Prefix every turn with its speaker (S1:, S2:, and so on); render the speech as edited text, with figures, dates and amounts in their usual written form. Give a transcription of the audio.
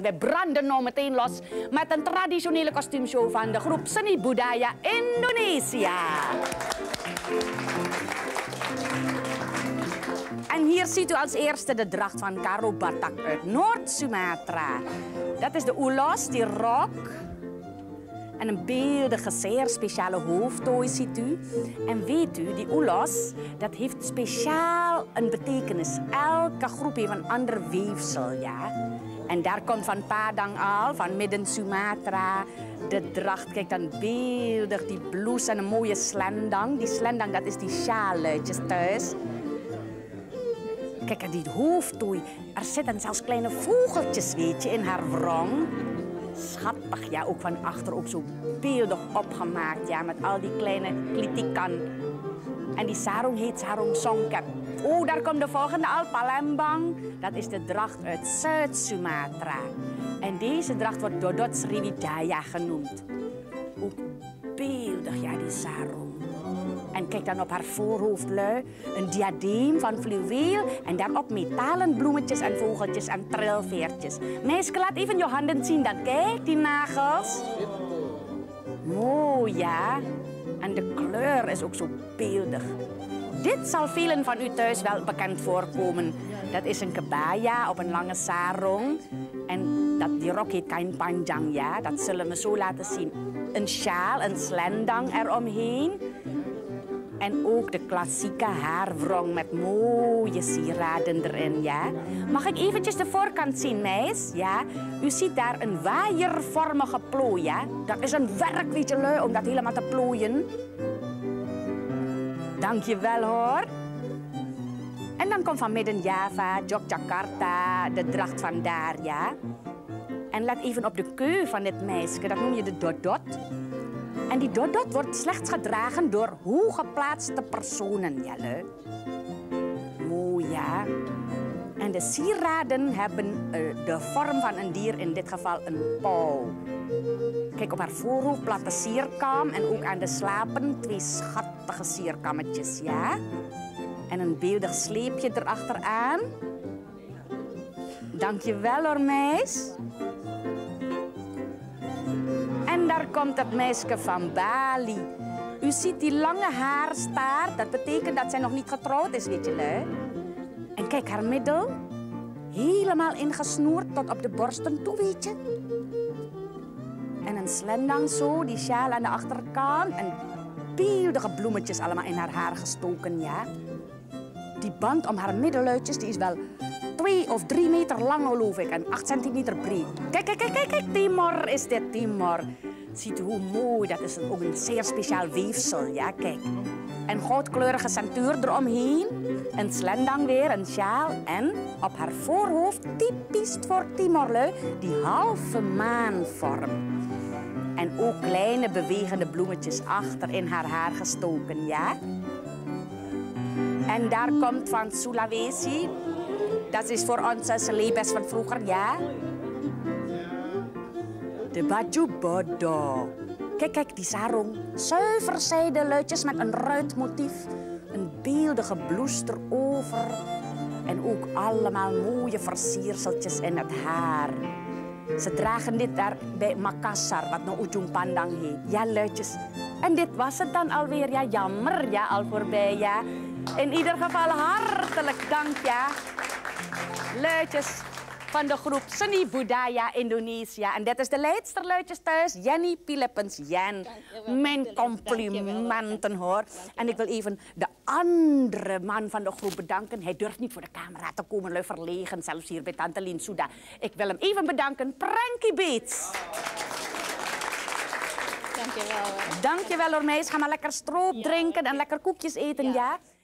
S1: We branden nou meteen los met een traditionele kostuumshow van de groep Seni Budaya Indonesia. En hier ziet u als eerste de dracht van Karo Batak uit Noord-Sumatra. Dat is de ulos, die rok. En een beeldige, zeer speciale hoofdtooi ziet u. En weet u, die ulos, dat heeft speciaal een betekenis. Elke groep heeft een ander weefsel, ja. En daar komt van Padang al, van Midden-Sumatra, de dracht. Kijk dan beeldig, die blouse en een mooie slendang. Die slendang, dat is die sjaalluitjes thuis. Kijk, die hoofdtooi. Er zitten zelfs kleine vogeltjes, weet je, in haar wrong. Schattig, ja, ook van achter ook zo beeldig opgemaakt, ja, met al die kleine klitikan. En die sarong heet sarong songkap. Oh, daar komt de volgende al, Palembang. Dat is de dracht uit Zuid-Sumatra. En deze dracht wordt Dodot Sriwijaya genoemd. Ook beeldig, ja, die sarong. En kijk dan op haar voorhoofd, lui. Een diadeem van fluweel en daarop metalen bloemetjes en vogeltjes en trilveertjes. Meisje, laat even je handen zien dan. Kijk, die nagels. Mooi, ja. En de kleur is ook zo beeldig. Dit zal velen van u thuis wel bekend voorkomen. Dat is een kebaya op een lange sarong. En die rok heet kain panjang, ja. Dat zullen we zo laten zien. Een sjaal, een slendang eromheen. En ook de klassieke haarwrong met mooie sieraden erin, ja. Mag ik eventjes de voorkant zien, meis? Ja. U ziet daar een waaiervormige plooi, ja. Dat is een werk, weet je, lui, om dat helemaal te plooien. Dank je wel, hoor. En dan komt van Midden-Java, Yogyakarta, de dracht van daar, ja. En let even op de keu van dit meisje, dat noem je de dodot. En die dodot wordt slechts gedragen door hooggeplaatste personen, jelle. Mooi, ja. En de sieraden hebben de vorm van een dier, in dit geval een pauw. Kijk, op haar voorhoofd platte sierkam en ook aan de slapen 2 schattige sierkammetjes, ja. En een beeldig sleepje erachteraan. Dank je wel, hoor, meis. En daar komt het meisje van Bali. U ziet die lange haarstaart. Dat betekent dat zij nog niet getrouwd is, weet je, lui. En kijk, haar middel. Helemaal ingesnoerd tot op de borsten toe, weet je. En een slendang zo, die sjaal aan de achterkant. En beeldige bloemetjes allemaal in haar haar gestoken, ja. Die band om haar middeluitjes, die is wel 2 of 3 meter lang, geloof ik, en 8 centimeter breed. Kijk, kijk, kijk, kijk, Timor is dit, Timor. Ziet u hoe mooi, dat is ook een zeer speciaal weefsel, ja, kijk. En goudkleurige centuur eromheen, een slendang weer, een sjaal en op haar voorhoofd, typisch voor Timorlui, die halve maanvorm. En ook kleine bewegende bloemetjes achter in haar haar gestoken, ja. En daar komt van Sulawesi. Dat is voor ons celebes van vroeger, ja. De baju bodo. Kijk, kijk, die sarong. Zuiver zijde luidjes met een ruitmotief. Een beeldige blouse erover. En ook allemaal mooie versierseltjes in het haar. Ze dragen dit daar bij Makassar, wat nou Ujung Pandang heet. Ja, luidjes. En dit was het dan alweer. Ja, jammer, ja, al voorbij, ja. In ieder geval hartelijk dank, ja. Luidjes van de groep Seni Budaya Indonesia. En dit is de leidster, luidjes thuis, Jenny Pilepens. Jen, mijn complimenten, hoor. En ik wil even de andere man van de groep bedanken. Hij durft niet voor de camera te komen, lui verlegen, zelfs hier bij Tante Lien Souda. Ik wil hem even bedanken, Prankie Beets.
S2: Dankjewel.
S1: Dankjewel, hoor, meis. Ga maar lekker stroop drinken en lekker koekjes eten, ja?